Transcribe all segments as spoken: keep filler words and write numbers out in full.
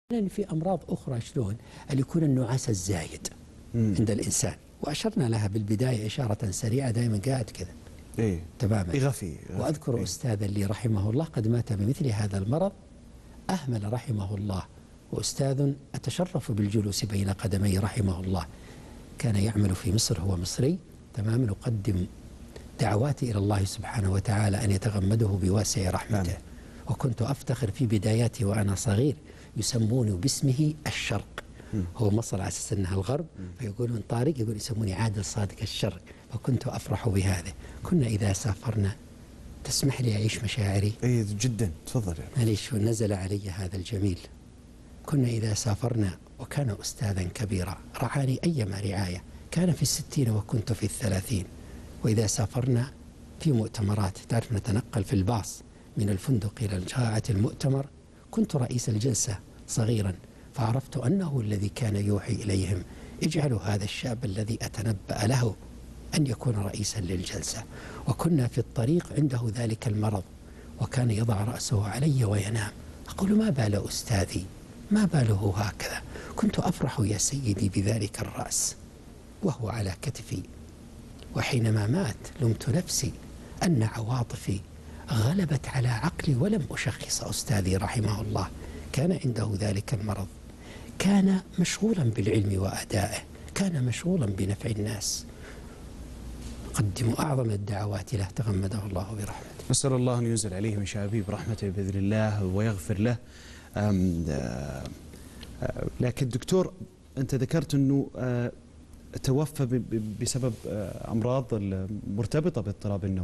لأن في أمراض أخرى شلون اللي يكون النعاس الزايد مم. عند الإنسان، وأشرنا لها بالبداية إشارة سريعة، دائما قاعد كذا إيه تماما يغفي. وأذكر إيه؟ أستاذا لي رحمه الله قد مات بمثل هذا المرض، أهمل رحمه الله، وأستاذ أتشرف بالجلوس بين قدمي رحمه الله، كان يعمل في مصر، هو مصري تماما، يقدم دعواتي إلى الله سبحانه وتعالى أن يتغمده بواسع رحمته. نعم. وكنت أفتخر في بداياتي وأنا صغير يسموني باسمه الشرق، م. هو مصر على أساس أنها الغرب، م. فيقولون طارق، يقول يسموني عادل صادق الشرق، فكنت أفرح بهذا. كنا إذا سافرنا، تسمح لي أعيش مشاعري؟ أي جدا، تفضل. معليش، نزل علي هذا الجميل. كنا إذا سافرنا، وكان أستاذا كبيرا رعاني أيما رعاية، كان في الستين وكنت في الثلاثين، وإذا سافرنا في مؤتمرات، تعرف نتنقل في الباص من الفندق إلى قاعة المؤتمر، كنت رئيس الجلسة صغيرا، فعرفت أنه الذي كان يوحي إليهم اجعلوا هذا الشاب الذي أتنبأ له أن يكون رئيسا للجلسة. وكنا في الطريق عنده ذلك المرض، وكان يضع رأسه علي وينام، أقول ما بال أستاذي، ما باله هكذا؟ كنت أفرح يا سيدي بذلك الرأس وهو على كتفي. وحينما مات لمت نفسي أن عواطفي غلبت على عقلي ولم أشخص أستاذي رحمه الله. كان عنده ذلك المرض، كان مشغولا بالعلم وأدائه، كان مشغولا بنفع الناس. قدموا أعظم الدعوات له، تغمده الله برحمته. نسأل الله أن ينزل عليه من شعبه برحمته بإذن الله ويغفر له. أم آه آه لكن دكتور، أنت ذكرت أنه آه توفى بسبب آه أمراض مرتبطة باضطراب النوم.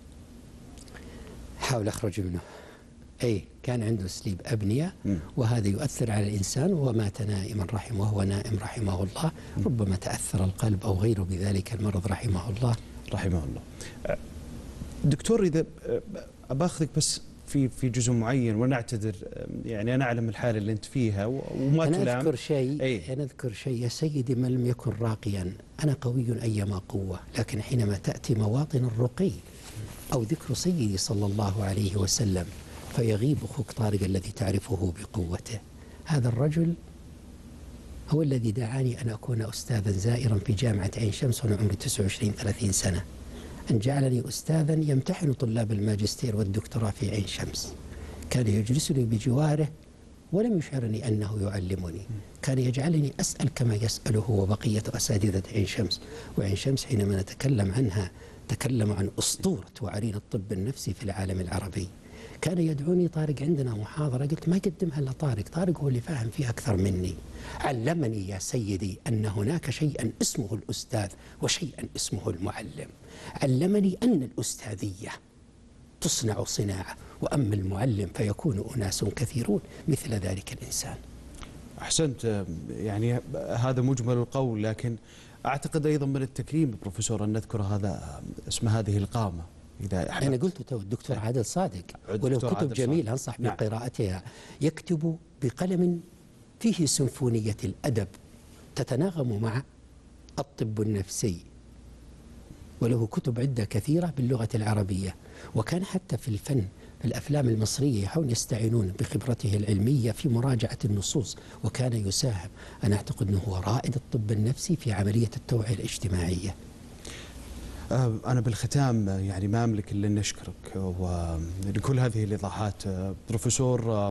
حاول أخرج منه. أي كان عنده سليب أبنية، م. وهذا يؤثر على الإنسان، ومات نائما رحمه، وهو نائم رحمه الله. م. ربما تأثر القلب أو غيره بذلك المرض رحمه الله. رحمه الله. دكتور، إذا أباخذك بس في في جزء معين ونعتذر، يعني أنا أعلم الحالة اللي أنت فيها وما تلام. أنا أذكر شيء، أنا أذكر شيء يا سيدي، من لم يكن راقيا، أنا قوي أيما قوة، لكن حينما تأتي مواطن الرقي أو ذكر سيدي صلى الله عليه وسلم فيغيب أخوك طارق الذي تعرفه بقوته. هذا الرجل هو الذي دعاني أن أكون أستاذا زائرا في جامعة عين شمس وأنا عمري تسعة وعشرين ثلاثين سنة، أن جعلني أستاذا يمتحن طلاب الماجستير والدكتوراه في عين شمس. كان يجلسني بجواره ولم يشعرني أنه يعلمني، كان يجعلني أسأل كما يسأله وبقية أساتذة عين شمس. وعين شمس حينما نتكلم عنها تكلم عن أسطورة وعرين الطب النفسي في العالم العربي. كان يدعوني، طارق عندنا محاضرة، قلت ما يقدمها إلا طارق، طارق هو اللي فاهم فيها أكثر مني. علمني يا سيدي أن هناك شيئا اسمه الأستاذ وشيئا اسمه المعلم. علمني أن الأستاذية تصنع صناعة، وأما المعلم فيكون أناس كثيرون مثل ذلك الإنسان. أحسنت، يعني هذا مجمل القول، لكن أعتقد أيضا من التكريم بروفيسور أن نذكر هذا اسم هذه القامة. إذا أنا قلت تو الدكتور عادل صادق، ولو كتب جميل أنصح نعم. بقراءتها. يكتب بقلم فيه سيمفونية الأدب تتناغم مع الطب النفسي، وله كتب عدة كثيرة باللغة العربية. وكان حتى في الفن، في الأفلام المصرية، يحاولون يستعينون بخبرته العلمية في مراجعة النصوص، وكان يساهم. أنا أعتقد أنه هو رائد الطب النفسي في عملية التوعية الاجتماعية. أنا بالختام يعني ما أملك إلا أن أشكرك ولكل هذه الإيضاحات بروفيسور